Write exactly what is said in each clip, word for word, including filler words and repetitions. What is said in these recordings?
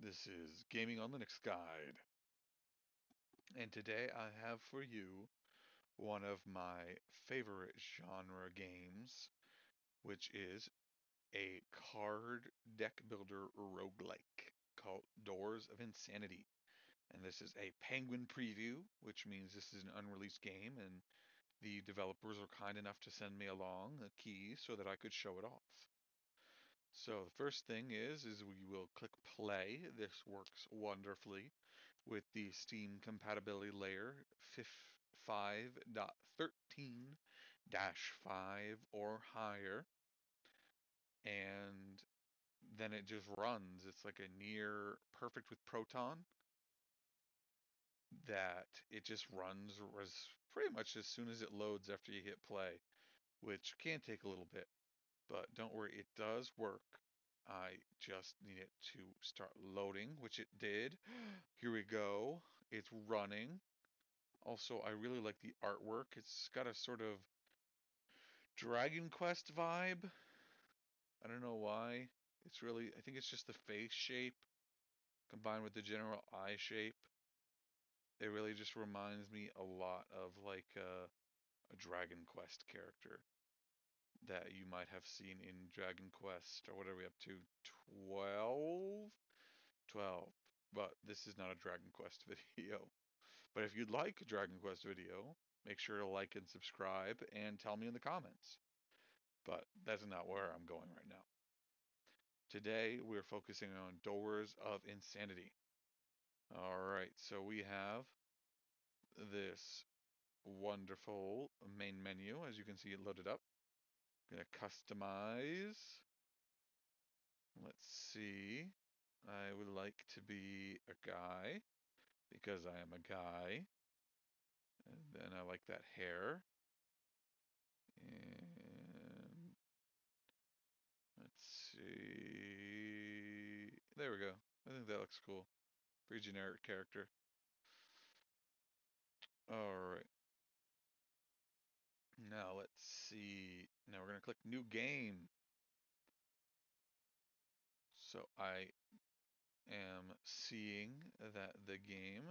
This is Gaming on Linux Guide, and today I have for you one of my favorite genre games, which is a card deck builder roguelike called Doors of Insanity. And this is a penguin preview, which means this is an unreleased game, and the developers are kind enough to send me along a key so that I could show it off. So the first thing is, is we will click play. This works wonderfully with the Steam compatibility layer five point thirteen dash five or higher, and then it just runs. It's like a near perfect with Proton that it just runs as pretty much as soon as it loads after you hit play, which can take a little bit, but don't worry, it does work. I just need it to start loading, which it did. Here we go. It's running. Also, I really like the artwork. It's got a sort of Dragon Quest vibe. I don't know why. It's really, I think it's just the face shape combined with the general eye shape. It really just reminds me a lot of like a, a Dragon Quest character that you might have seen in Dragon Quest, or what are we up to? twelve? twelve. But this is not a Dragon Quest video. But if you'd like a Dragon Quest video, make sure to like and subscribe and tell me in the comments. But that's not where I'm going right now. Today, we're focusing on Doors of Insanity. Alright, so we have this wonderful main menu. As you can see, it loaded up. I'm going to customize. Let's see. I would like to be a guy because I am a guy. And then I like that hair. And let's see. There we go. I think that looks cool. Pretty generic character. Alright. Now let's see. Now we're going to click New Game. So I am seeing that the game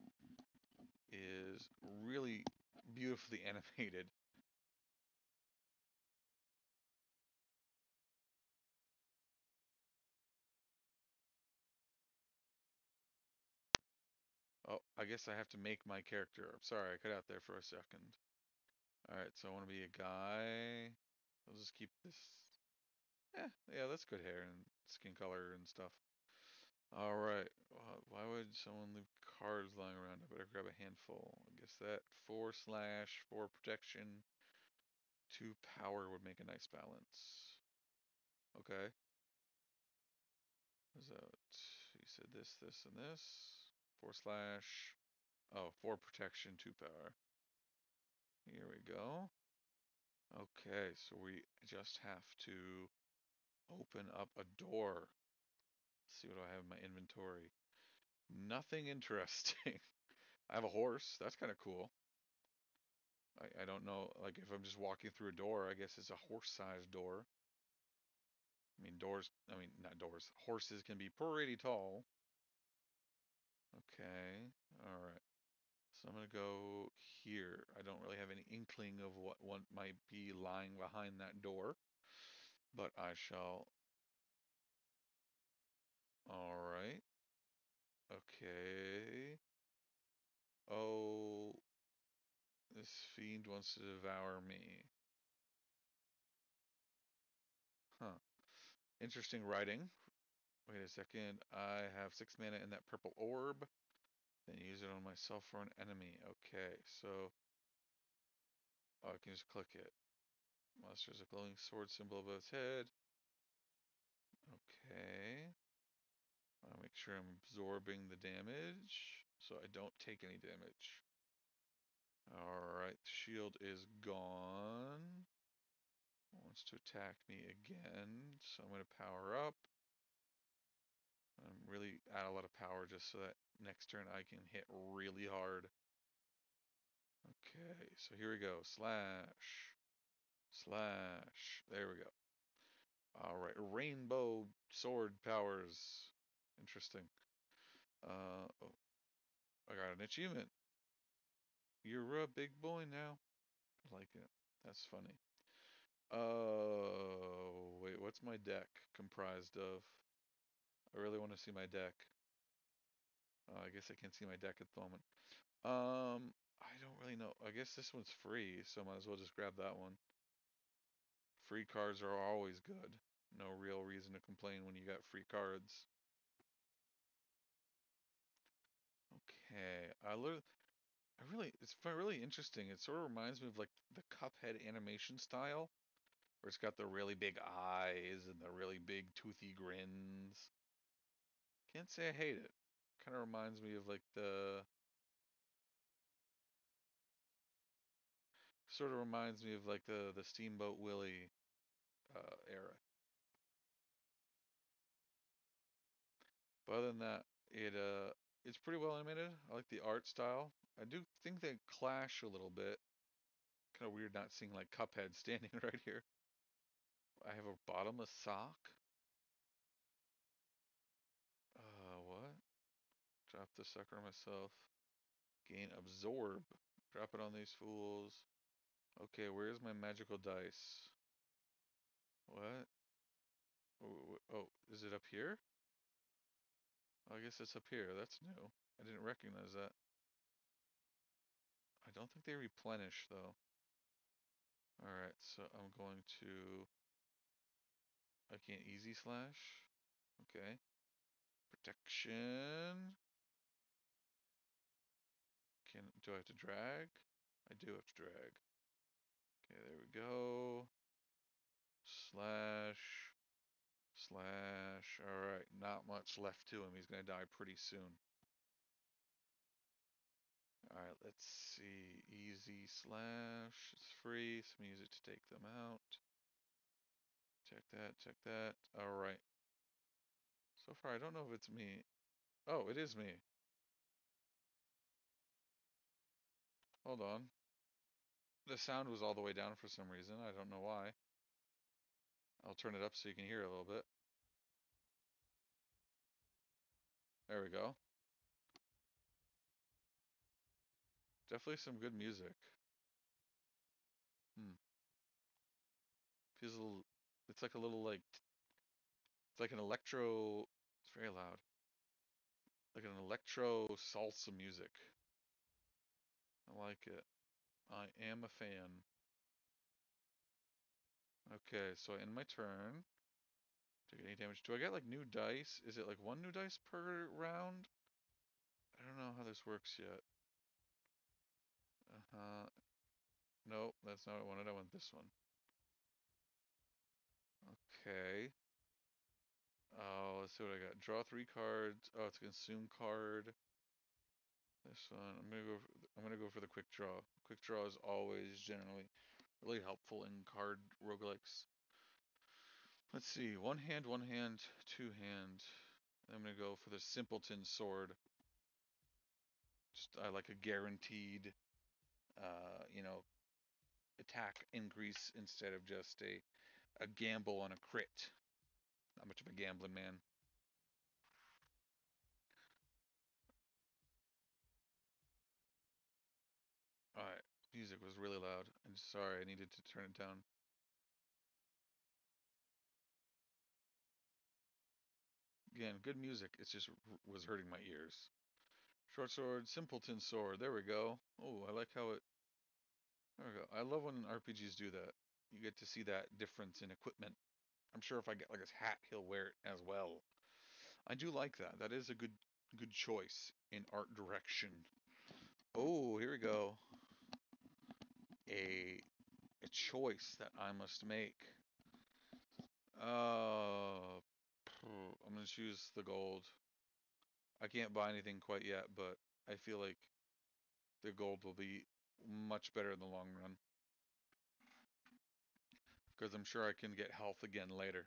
is really beautifully animated. Oh, I guess I have to make my character. I'm sorry, I cut out there for a second. Alright, so I want to be a guy. I'll just keep this. Yeah, yeah, that's good hair and skin color and stuff. Alright, why would someone leave cards lying around? I better grab a handful. I guess that four slash four protection, two power would make a nice balance. Okay. Is that, you said this, this, and this. Four slash, oh, four protection, two power. Here we go. Okay, so we just have to open up a door. Let's see what I have in my inventory. Nothing interesting. I have a horse. That's kind of cool. I, I don't know, like if I'm just walking through a door, I guess it's a horse-sized door. I mean, doors, I mean, not doors. Horses can be pretty tall. Okay, alright. So I'm going to go here. I don't really have any inkling of what one might be lying behind that door, but I shall. Alright. Okay. Oh, this fiend wants to devour me. Huh. Interesting writing. Wait a second. I have six mana in that purple orb. Then use it on myself or an enemy. Okay, so oh, I can just click it. Monster's a glowing sword symbol above its head. Okay. I'll make sure I'm absorbing the damage so I don't take any damage. Alright, shield is gone. Wants to attack me again, so I'm going to power up. I'm really add a lot of power just so that next turn I can hit really hard. Okay, so here we go. Slash. Slash. There we go. Alright, rainbow sword powers. Interesting. Uh, oh, I got an achievement. You're a big boy now. I like it. That's funny. Oh, wait, what's my deck comprised of? I really want to see my deck. Uh, I guess I can't see my deck at the moment. Um, I don't really know. I guess this one's free, so might as well just grab that one. Free cards are always good. No real reason to complain when you got free cards. Okay, I li I really, it's really interesting. It sort of reminds me of like the Cuphead animation style, where it's got the really big eyes and the really big toothy grins. Can't say I hate it. Kind of reminds me of like the, sort of reminds me of like the the Steamboat Willie uh, era. But other than that, it uh, it's pretty well animated. I like the art style. I do think they clash a little bit. Kind of weird not seeing like Cuphead standing right here. I have a bottomless sock. Uh, what? Drop the sucker myself. Gain absorb. Drop it on these fools. Okay, where's my magical dice? What? Oh, oh, is it up here? Oh, I guess it's up here. That's new. I didn't recognize that. I don't think they replenish though. Alright, so I'm going to... I can't easy slash. Okay. Protection. Can do I have to drag? I do have to drag. Okay, there we go. Slash. Slash. Alright, not much left to him. He's gonna die pretty soon. Alright, let's see. Easy slash. It's free, so I'm gonna use it to take them out. Check that, check that. Alright. So far, I don't know if it's me. Oh, it is me. Hold on. The sound was all the way down for some reason. I don't know why. I'll turn it up so you can hear a little bit. There we go. Definitely some good music. Hmm. Feels a little, it's like a little like, it's like an electro, it's very loud. Like an electro salsa music. I like it. I am a fan. Okay, so I end my turn. Take any damage. Do I get like new dice? Is it like one new dice per round? I don't know how this works yet. Uh-huh. Nope, that's not what I wanted. I want this one. Okay. Oh, let's see what I got. Draw three cards. Oh, it's a consume card. This one. I'm gonna go. For, I'm gonna go for the quick draw. Quick draw is always generally really helpful in card roguelikes. Let's see. One hand, one hand, two hand. I'm gonna go for the simpleton sword. Just I like a guaranteed, uh, you know, attack increase instead of just a a gamble on a crit. Not much of a gambling man. All right. Music was really loud. I'm sorry. I needed to turn it down. Again, good music. It's just was hurting my ears. Short sword, simpleton sword. There we go. Oh, I like how it. There we go. I love when R P Gs do that. You get to see that difference in equipment. I'm sure if I get like his hat, he'll wear it as well. I do like that. That is a good good choice in art direction. Oh, here we go. A a choice that I must make. Uh, I'm gonna choose the gold. I can't buy anything quite yet, but I feel like the gold will be much better in the long run because I'm sure I can get health again later.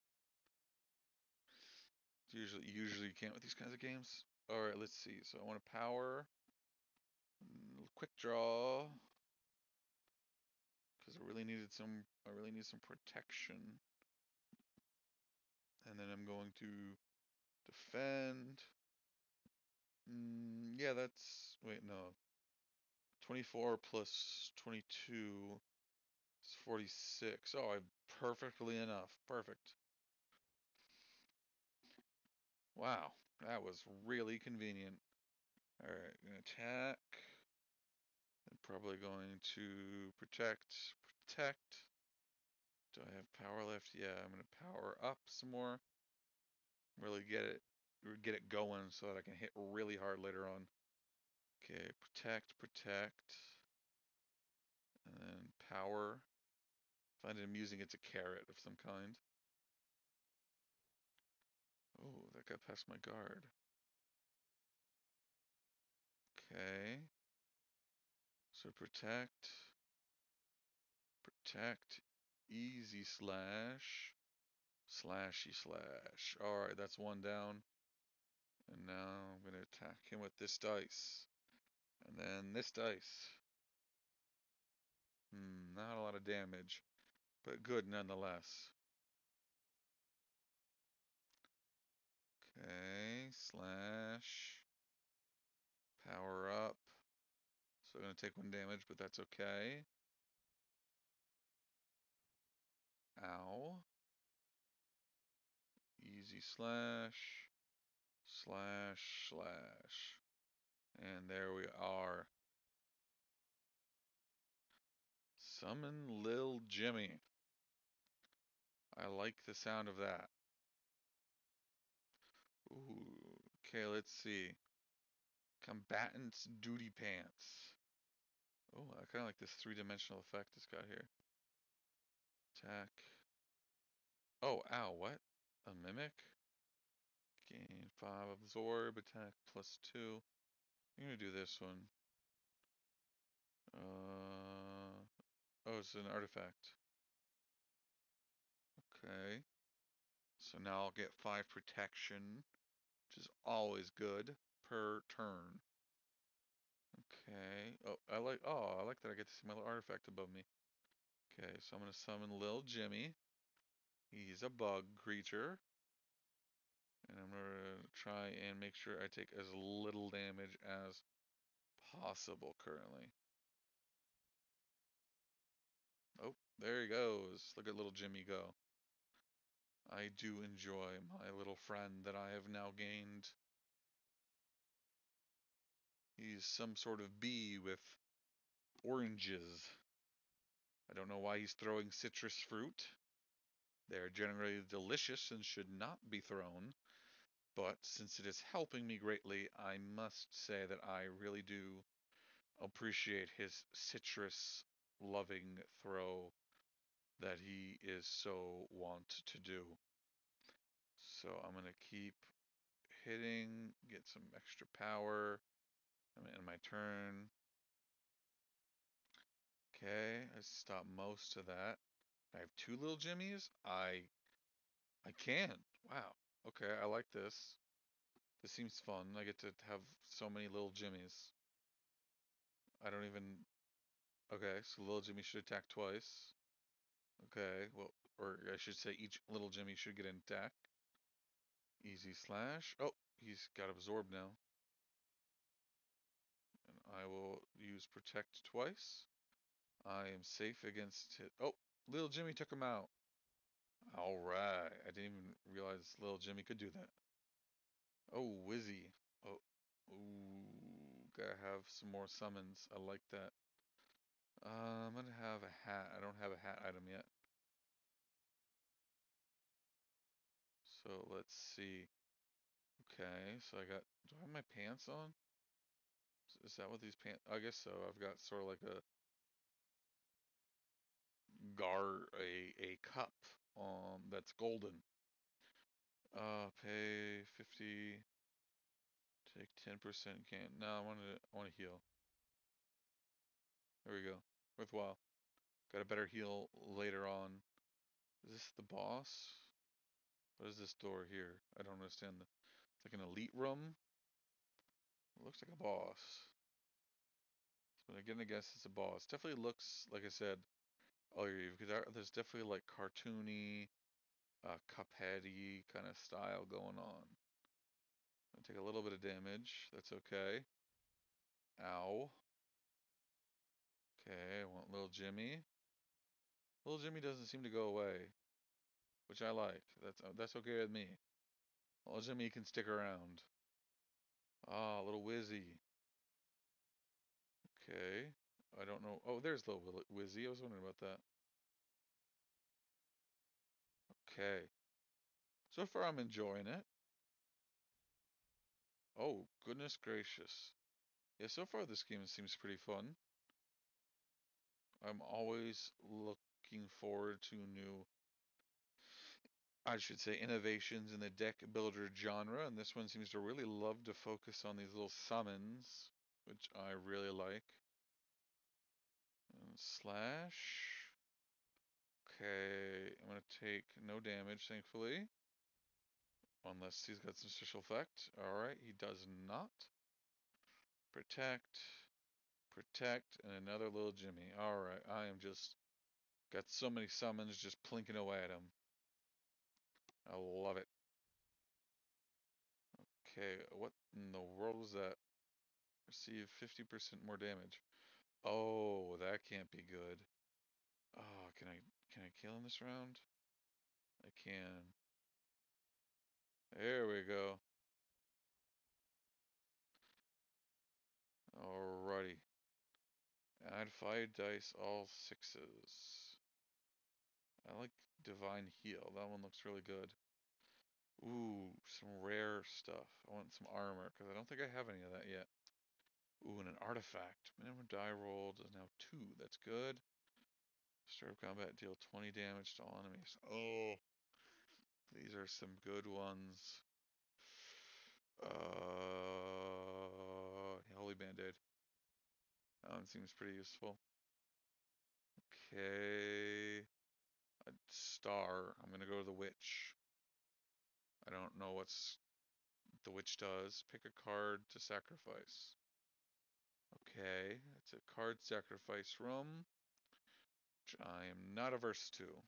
Usually, usually you can't with these kinds of games. All right, let's see. So I want a power, quick draw, because I really needed some. I really need some protection, and then I'm going to Defend. Mm, yeah, that's, wait, no. twenty-four plus twenty-two is forty-six. Oh, I perfectly enough. Perfect. Wow, that was really convenient. Alright, gonna attack. I'm probably going to protect. Protect. Do I have power left? Yeah, I'm gonna power up some more. Really get it get it going so that I can hit really hard later on. Okay, protect, protect. And then power. Find it amusing it's a carrot of some kind. Oh, that got past my guard. Okay. So protect. Protect. Easy slash. Slashy slash. Alright, that's one down. And now I'm going to attack him with this dice. And then this dice. Hmm, not a lot of damage, but good nonetheless. Okay, slash. Power up. So I'm going to take one damage, but that's okay. Ow. Easy slash. Slash, slash. And there we are. Summon Lil Jimmy. I like the sound of that. Ooh, okay, let's see. Combatant's Duty Pants. Oh, I kind of like this three-dimensional effect it's got here. Attack. Oh, ow, what? A mimic? Gain five absorb, attack plus two. I'm gonna do this one. Uh, oh, it's an artifact. Okay. So now I'll get five protection, which is always good per turn. Okay. Oh, I like. Oh, I like that I get to see my little artifact above me. Okay, so I'm gonna summon Lil Jimmy. He's a bug creature, and I'm gonna try and make sure I take as little damage as possible currently. Oh, there he goes. Look at little Jimmy go. I do enjoy my little friend that I have now gained. He's some sort of bee with oranges. I don't know why he's throwing citrus fruit. They are generally delicious and should not be thrown, but since it is helping me greatly, I must say that I really do appreciate his citrus loving throw that he is so wont to do. So I'm going to keep hitting, get some extra power. I'm in my turn. Okay, I stopped most of that. I have two little Jimmies. I I can. Wow. Okay, I like this. This seems fun. I get to have so many little Jimmies. I don't even. Okay, so little Jimmy should attack twice. Okay, well, or I should say each little Jimmy should get an attack. Easy slash. Oh, he's got absorbed now. And I will use protect twice. I am safe against it. Oh, little Jimmy took him out. All right. I didn't even realize little Jimmy could do that. Oh, Wizzy. Oh, ooh, gotta have some more summons. I like that. Uh, I'm gonna have a hat. I don't have a hat item yet. So let's see. Okay, so I got. Do I have my pants on? Is that what these pants? I guess so. I've got sort of like a gar, a a cup, um, that's golden. Uh, pay fifty. Take ten percent can. No, I want to. I want to heal. There we go. Worthwhile. Got a better heal later on. Is this the boss? What is this door here? I don't understand. The, it's like an elite room. It looks like a boss. But again, I guess it's a boss. Definitely looks, like I said, oh, because there's definitely like cartoony, uh, Cupheady kind of style going on. I take a little bit of damage. That's okay. Ow. Okay, I want little Jimmy. Little Jimmy doesn't seem to go away, which I like. That's uh, that's okay with me. Little Jimmy can stick around. Ah, little Wizzy. Okay. I don't know. Oh, there's little Wizzy. I was wondering about that. Okay. So far, I'm enjoying it. Oh, goodness gracious. Yeah, so far this game seems pretty fun. I'm always looking forward to new, I should say, innovations in the deck builder genre, and this one seems to really love to focus on these little summons, which I really like. And slash. Okay, I'm gonna take no damage, thankfully. Unless he's got some special effect. Alright, he does not. Protect. Protect, and another little Jimmy. Alright, I am just got so many summons just plinking away at him. I love it. Okay, what in the world was that? Receive fifty percent more damage. Oh, that can't be good. Oh, can I can I kill him this round? I can. There we go. Alrighty. Add five dice, all sixes. I like Divine Heal. That one looks really good. Ooh, some rare stuff. I want some armor, because I don't think I have any of that yet. Ooh, and an artifact. Minimum die rolled is now two. That's good. Start of combat, deal twenty damage to all enemies. Oh, these are some good ones. Uh, Holy Band-Aid. That one seems pretty useful. Okay. A star. I'm gonna go to the witch. I don't know what's the witch does. Pick a card to sacrifice. Okay, it's a card sacrifice room, which I am not averse to.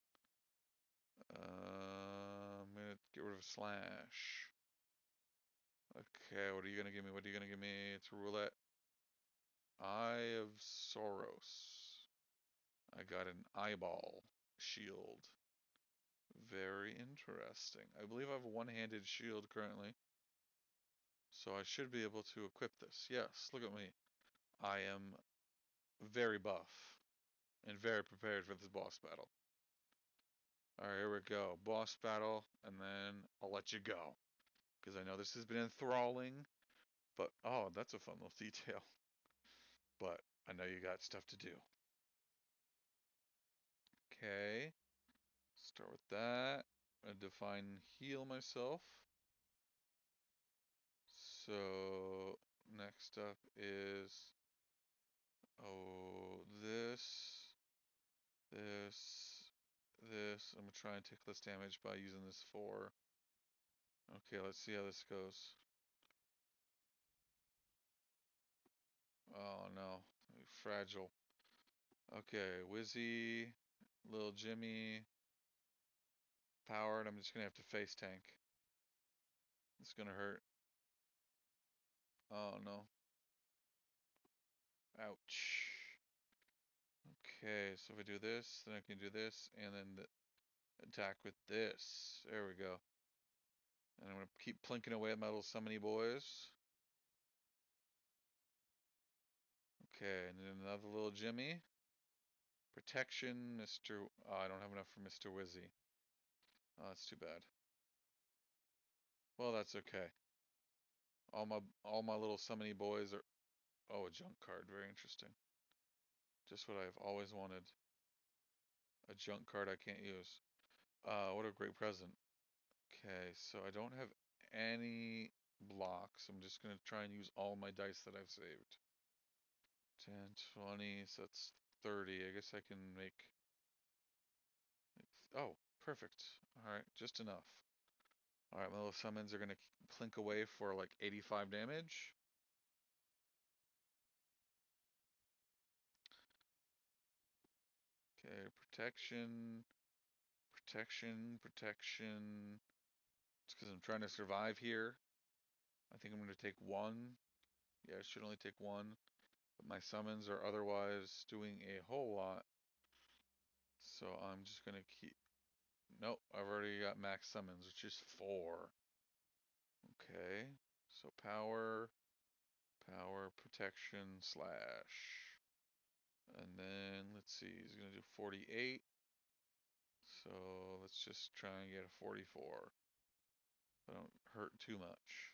Uh, I'm gonna get rid of slash. Okay, what are you gonna give me? What are you gonna give me? It's roulette. Eye of Soros. I got an eyeball shield. Very interesting. I believe I have a one-handed shield currently, so I should be able to equip this. Yes, look at me. I am very buff and very prepared for this boss battle. Alright, here we go. Boss battle, and then I'll let you go. Because I know this has been enthralling, but oh, that's a fun little detail. But I know you got stuff to do. Okay, start with that. I define heal myself. So next up is oh this, this, this. I'm gonna try and take less damage by using this four. Okay, let's see how this goes. Oh no, fragile. Okay, Wizzy, little Jimmy, powered. I'm just gonna have to face tank. It's gonna hurt. Oh no. Ouch. Okay, so if I do this, then I can do this, and then the attack with this. There we go. And I'm gonna keep plinking away at my little summony boys. Okay, and then another little Jimmy. Protection, Mister Oh, I don't have enough for Mister Wizzy. Oh, that's too bad. Well, that's okay. All my all my little summony boys are. Oh, a junk card. Very interesting. Just what I've always wanted. A junk card I can't use. Uh, what a great present. Okay, so I don't have any blocks. I'm just gonna try and use all my dice that I've saved. ten, twenty, so that's thirty. I guess I can make. Oh, perfect. Alright, just enough. Alright, my little summons are gonna clink away for like eighty-five damage. Okay, protection, protection, protection. It's because I'm trying to survive here. I think I'm going to take one. Yeah, I should only take one. But my summons are otherwise doing a whole lot. So I'm just going to keep... Nope, I've already got max summons, which is four. Okay, so power, power, protection, slash. And then, let's see, he's going to do forty-eight. So let's just try and get a forty-four. I don't hurt too much.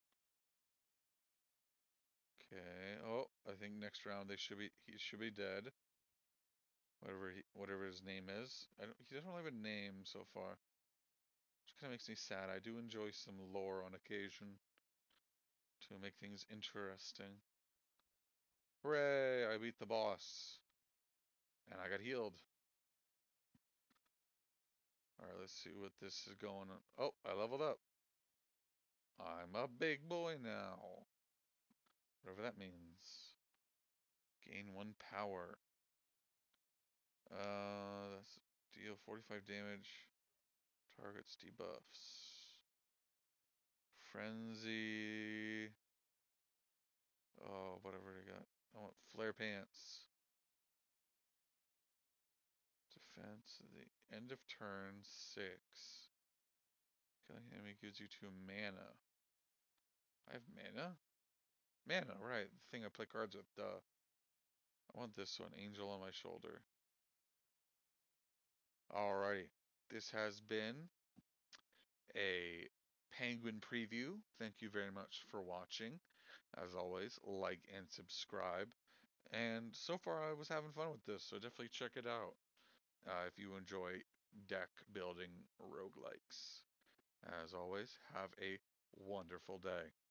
Okay. Oh, I think next round they should be he should be dead. Whatever he, whatever his name is. I don't, he doesn't really have a name so far. Which kind of makes me sad. I do enjoy some lore on occasion to make things interesting. Hooray! I beat the boss. And I got healed. Alright, let's see what this is going on. Oh, I leveled up. I'm a big boy now. Whatever that means. Gain one power. Uh, that's deal forty-five damage. Targets debuffs. Frenzy. Oh, whatever I got. I want flare pants. Defense. The end of turn six. Killing enemy gives you two mana. I have mana? Mana, right. The thing I play cards with, duh. I want this one. Angel on my shoulder. Alrighty. This has been a Penguin preview. Thank you very much for watching. As always, like and subscribe. And so far, I was having fun with this, so definitely check it out uh, if you enjoy deck building roguelikes. As always, have a wonderful day.